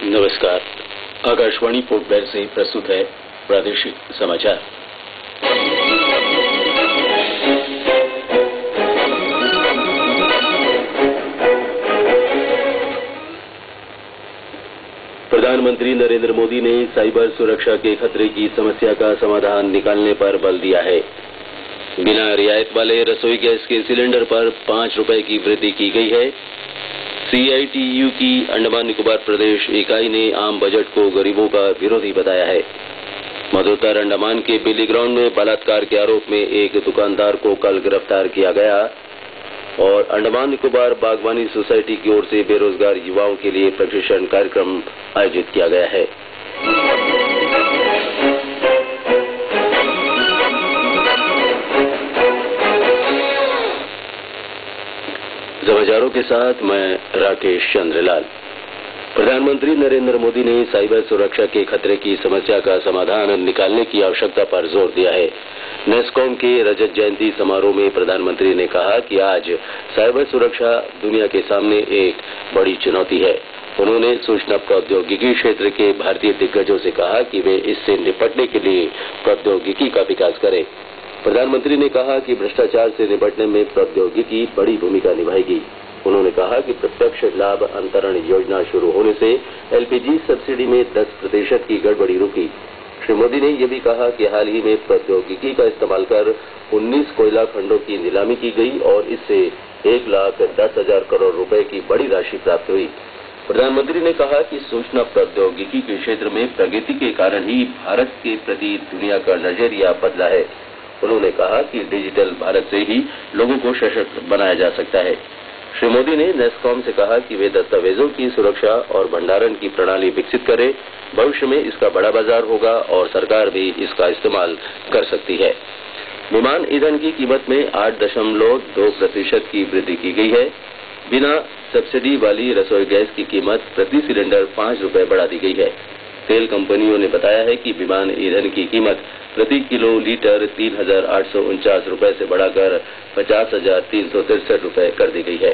नमस्कार। Akashvani port Blair से प्रस्तुत है प्रादेशिक समाचार। प्रधानमंत्री नरेंद्र मोदी ने साइबर सुरक्षा के खतरे की समस्या का समाधान निकालने पर बल दिया है। बिना रियायत वाले रसोई गैस के सिलेंडर पर 5 रुपए की वृद्धि की गई है। CITU की अंडमान निकोबार प्रदेश इकाई ने आम बजट को गरीबों का विरोधी बताया है। मध्योत्तर अंडमान के बेली ग्राउंड में बलात्कार के आरोप में एक दुकानदार को कल गिरफ्तार किया गया और अंडमान निकोबार बागवानी सोसाइटी की ओर से बेरोजगार युवाओं के लिए प्रशिक्षण कार्यक्रम आयोजित किया गया है। समाचारों के साथ मैं राकेश चंद्रलाल। प्रधानमंत्री नरेंद्र मोदी ने साइबर सुरक्षा के खतरे की समस्या का समाधान निकालने की आवश्यकता पर जोर दिया है। नेस्कॉम के रजत जयंती समारोह में प्रधानमंत्री ने कहा कि आज साइबर सुरक्षा दुनिया के सामने एक बड़ी चुनौती है। उन्होंने सूचना प्रौद्योगिकी क्षेत्र के भारतीय दिग्गजों से कहा कि वे इससे निपटने के लिए प्रौद्योगिकी का विकास करें। प्रधानमंत्री ने कहा कि भ्रष्टाचार से निपटने में प्रौद्योगिकी बड़ी भूमिका निभाएगी। उन्होंने कहा कि प्रत्यक्ष लाभ अंतरण योजना शुरू होने से LPG सब्सिडी में 10% की गड़बड़ी रुकी। श्री मोदी ने यह भी कहा कि हाल ही में प्रौद्योगिकी का इस्तेमाल कर 19 कोयला खंडों की नीलामी की गई और इससे 1,10,000 करोड़ रुपए की बड़ी राशि प्राप्त हुई। प्रधानमंत्री ने कहा कि सूचना प्रौद्योगिकी के क्षेत्र में प्रगति के कारण ही भारत के प्रति दुनिया का नजरिया बदला है। उन्होंने कहा कि डिजिटल भारत से ही लोगों को सशक्त बनाया जा सकता है। श्री मोदी ने नेस्कॉम से कहा कि वे दस्तावेजों की सुरक्षा और भंडारण की प्रणाली विकसित करें। भविष्य में इसका बड़ा बाजार होगा और सरकार भी इसका इस्तेमाल कर सकती है। विमान ईंधन की कीमत में 8.2% की वृद्धि की गई है। बिना सब्सिडी वाली रसोई गैस की कीमत प्रति सिलेंडर 5 रुपए बढ़ा दी गई है। तेल कंपनियों ने बताया है कि विमान ईंधन की कीमत प्रति किलो लीटर 3,849 रुपए से बढ़ाकर 50,363 रुपए कर दी गई है।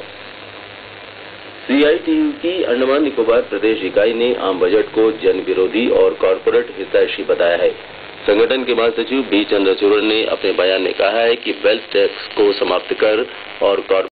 CITU की अंडमान निकोबार प्रदेश इकाई ने आम बजट को जन विरोधी और कॉरपोरेट हितैषी बताया है। संगठन के महासचिव B चंद्रचूड़ ने अपने बयान में कहा है कि वेल्थ टैक्स को समाप्त कर और